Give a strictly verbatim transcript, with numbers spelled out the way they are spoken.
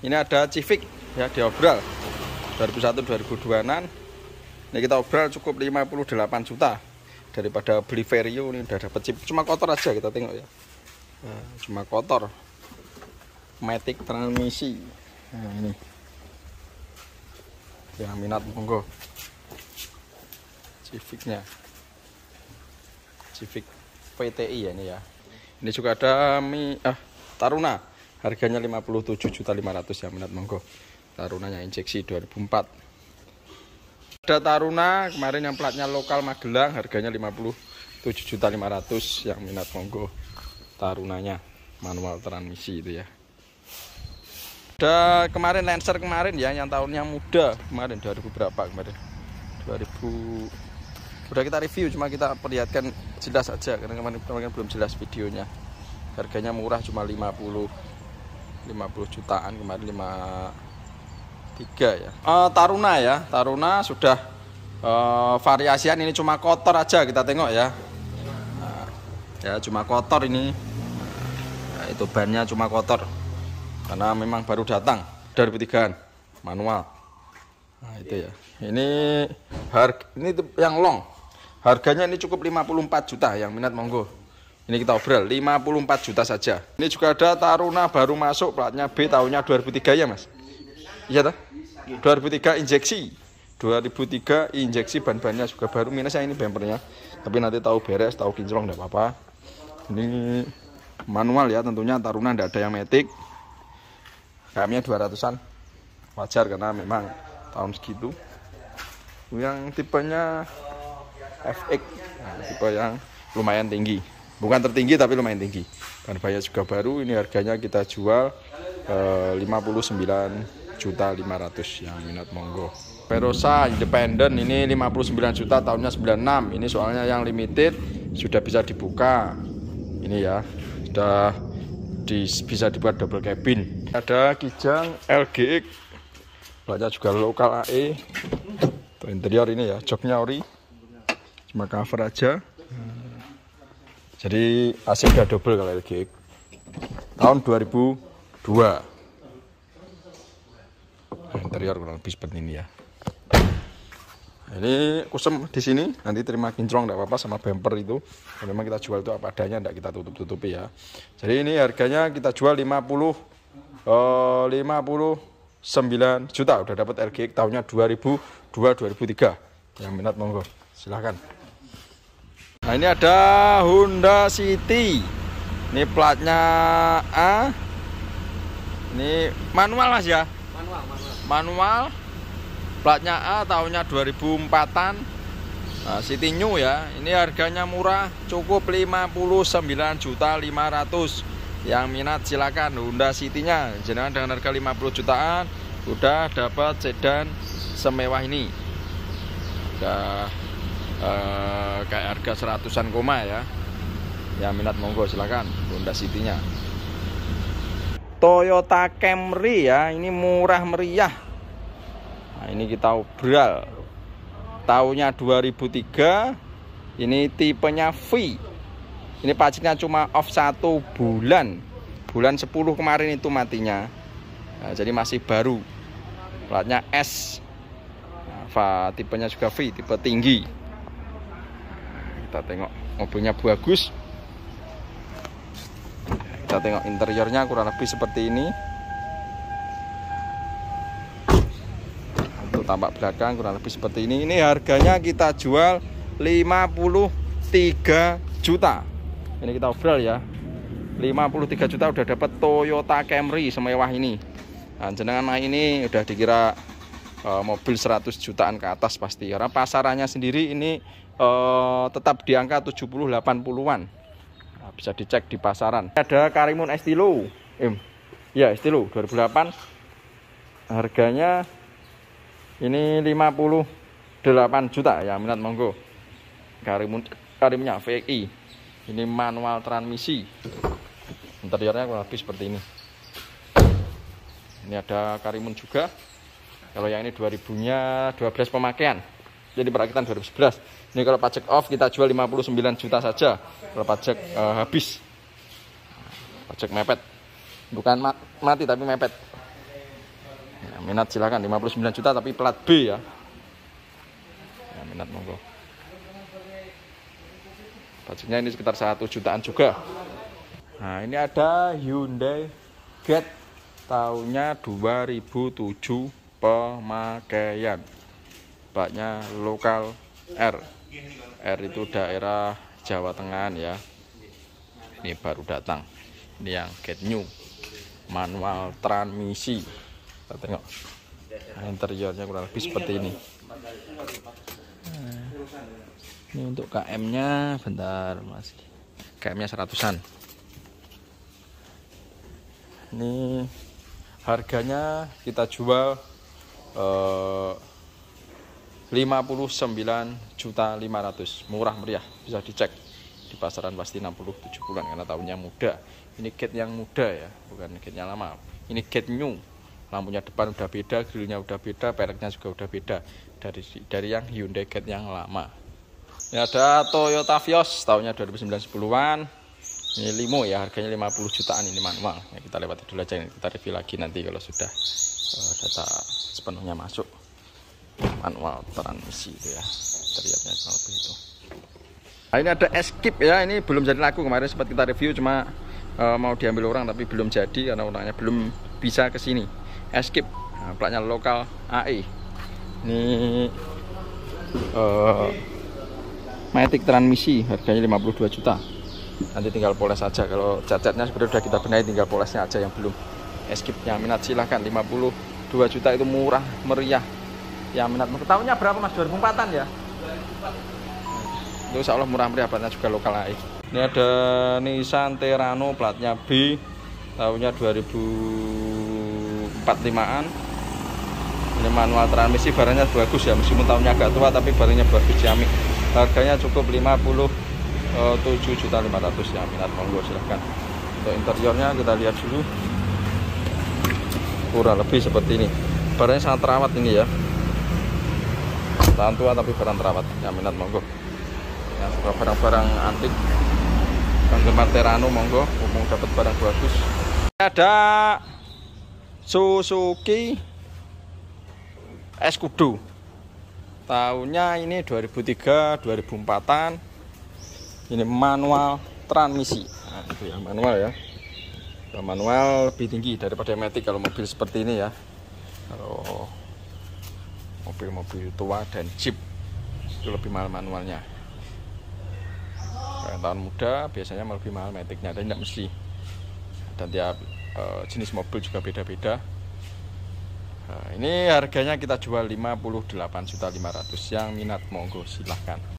Ini ada Civic ya, diobral dua ribu satu dua ribu dua-an. Ini kita obral cukup lima puluh delapan juta. Daripada beli Vario ini udah dapat chip. Cuma kotor aja kita tengok ya. Nah, cuma kotor. Matic transmisi. Nah, ini. Yang minat monggo. Civicnya. Civic V T I ya ini ya. Ini juga ada Mi ah Taruna. Harganya lima puluh tujuh juta lima ratus yang minat monggo. Tarunanya injeksi dua ribu empat. Ada Taruna kemarin yang platnya lokal Magelang, harganya lima puluh tujuh juta lima ratus yang minat monggo. Tarunanya manual transmisi itu ya. Ada kemarin Lancer kemarin ya, yang tahunnya muda kemarin dua ribu berapa kemarin? dua ribu udah kita review, cuma kita perlihatkan jelas aja karena kemarin, kemarin belum jelas videonya. Harganya murah, cuma lima puluh jutaan kemarin, lima puluh tiga ya. Uh, Taruna ya, Taruna sudah uh, variasian, ini cuma kotor aja kita tengok ya. Nah, ya cuma kotor ini. Nah, itu bannya cuma kotor. Karena memang baru datang dua ribu tiga-an manual. Nah, itu ya. Ini harga ini yang long. Harganya ini cukup lima puluh empat juta, yang minat monggo. Ini kita obral lima puluh empat juta saja. Ini juga ada Taruna baru masuk, platnya B, tahunnya dua ribu tiga ya, Mas? Iya toh? dua ribu tiga injeksi. dua ribu tiga injeksi, ban-bannya juga baru, minusnya ini bempernya. Tapi nanti tahu beres, tahu kinclong enggak apa-apa. Ini manual ya, tentunya Taruna enggak ada yang matic. Kayaknya dua ratusan. Wajar karena memang tahun segitu. Yang tipenya F X, nah, tipe yang lumayan tinggi, bukan tertinggi tapi lumayan tinggi. Ban bannya juga baru, ini harganya kita jual eh, lima puluh sembilan juta lima ratus yang minat monggo. Verosa Independent ini lima puluh sembilan juta, tahunnya sembilan puluh enam. Ini soalnya yang limited, sudah bisa dibuka. Ini ya, sudah di, bisa dibuat double cabin. Ada Kijang L G X, platnya juga lokal A E. Tuh, interior ini ya, joknya ori, cuma cover aja. Jadi A C udah double kalau L G X. Tahun dua ribu dua. Interior kurang lebih seperti ini ya. Ini kusem di sini, nanti terima kinclong enggak apa-apa sama bumper itu. Kalau memang kita jual itu apa adanya, enggak kita tutup-tutupi ya. Jadi ini harganya kita jual lima puluh sembilan juta, udah dapat L G X tahunnya dua ribu dua dua ribu tiga. Yang minat monggo, silahkan. Nah, ini ada Honda City. Ini platnya A. Ini manual Mas ya? Manual, manual. Manual. Platnya A, tahunnya dua ribu empat-an. Nah, City New ya. Ini harganya murah, cukup lima puluh sembilan juta lima ratus. Yang minat silakan Honda City-nya. Jenengan dengan harga lima puluh jutaan udah dapat sedan semewah ini. Udah eh, kayak harga seratusan koma ya. Yang minat monggo silakan Honda City-nya. Toyota Camry ya, ini murah meriah. Nah, ini kita obral. Tahunnya dua ribu tiga. Ini tipenya V. Ini pajaknya cuma off satu bulan. Bulan sepuluh kemarin itu matinya. Nah, jadi masih baru. Platnya S. Nah, tipenya juga V, tipe tinggi. Kita tengok mobilnya bagus. Kita tengok interiornya kurang lebih seperti ini. Untuk tampak belakang kurang lebih seperti ini. Ini harganya kita jual lima puluh tiga juta. Ini kita obral ya, lima puluh tiga juta udah dapat Toyota Camry semewah ini. Nah, jenengan ini udah dikira uh, mobil seratus jutaan ke atas pasti. Karena pasarannya sendiri ini uh, tetap di angka tujuh puluh delapan puluhan. Nah, bisa dicek di pasaran. Ada Karimun Estilo. Eh, ya Estilo dua ribu delapan. Harganya ini lima puluh delapan juta ya, minat monggo. Karimun Karimunnya V X I. Ini manual transmisi. Interiornya kurang lebih seperti ini. Ini ada Karimun juga. Kalau yang ini dua ribunya dua belas pemakaian. Jadi perakitan dua ribu sebelas. Ini kalau pajak off kita jual lima puluh sembilan juta saja. Kalau pajak uh, habis. Pajak mepet. Bukan ma mati tapi mepet. Ya, minat silahkan, lima puluh sembilan juta tapi plat B ya. Ya, minat monggo. Budgetnya ini sekitar satu jutaan juga. Nah, ini ada Hyundai Getz tahunnya dua ribu tujuh pemakaian. Baknya lokal R. R itu daerah Jawa Tengah ya. Ini baru datang. Ini yang Getz new. Manual transmisi. Kita tengok. Nah, interiornya kurang lebih seperti ini. Nah, ini untuk K M-nya bentar masih. K M-nya seratusan. Ini harganya kita jual eh, lima puluh sembilan juta lima ratus. Murah meriah, bisa dicek di pasaran pasti enam puluh tujuh puluhan karena tahunnya muda. Ini Getz yang muda ya, bukan Getz yang lama. Ini Getz new. Lampunya depan udah beda, grillnya udah beda, pereknya juga udah beda dari dari yang Hyundai Getz yang lama. Ini ada Toyota Vios tahunnya dua ribu sembilan sepuluhan. Ini limo ya, harganya lima puluh jutaan, ini manual. Ya, kita lewati dulu aja, kita review lagi nanti kalau sudah uh, data sepenuhnya masuk. Manual transmisi itu ya, terlihatnya kurang lebih itu. Nah, ini ada Escape ya, ini belum jadi laku, kemarin sempat kita review cuma uh, mau diambil orang tapi belum jadi karena orangnya belum bisa ke sini. Escape, nah, platnya lokal A E. Ini uh, Matic transmisi, harganya lima puluh dua juta. Nanti tinggal poles saja, kalau cat-catnya sebenarnya sudah kita benahi, tinggal polesnya aja yang belum. Escape yang minat silahkan, lima puluh dua juta itu murah meriah. Yang minat, tahunnya berapa mas? dua ribu empat-an ya? Itu insya Allah murah meriah, platnya juga lokal A E. Ini ada Nissan Terrano platnya B, tahunnya dua ribu empat puluh limaan. Ini manual transmisi, barangnya bagus ya, meskipun tahunnya agak tua tapi barangnya bagus jamin. Harganya cukup lima puluh tujuh juta lima ratus ya, minat monggo silahkan. Untuk interiornya kita lihat dulu, kurang lebih seperti ini. Barangnya sangat terawat ini ya, tahan tua tapi barang terawat ya, minat monggo. Ya, barang-barang antik penggemar Terrano monggo, umum dapat barang bagus. Ada Suzuki Escudo tahunnya ini dua ribu tiga dua ribu empat-an. Ini manual transmisi. Nah, itu ya manual ya. Kalau manual lebih tinggi daripada Matic kalau mobil seperti ini ya. Kalau mobil-mobil tua dan Jeep itu lebih mahal manualnya. Kalau tahun muda biasanya lebih mahal Maticnya, dan tidak mesti. Dan tiap uh, jenis mobil juga beda-beda. Nah, ini harganya kita jual lima puluh delapan juta lima ratus. Yang minat monggo silahkan.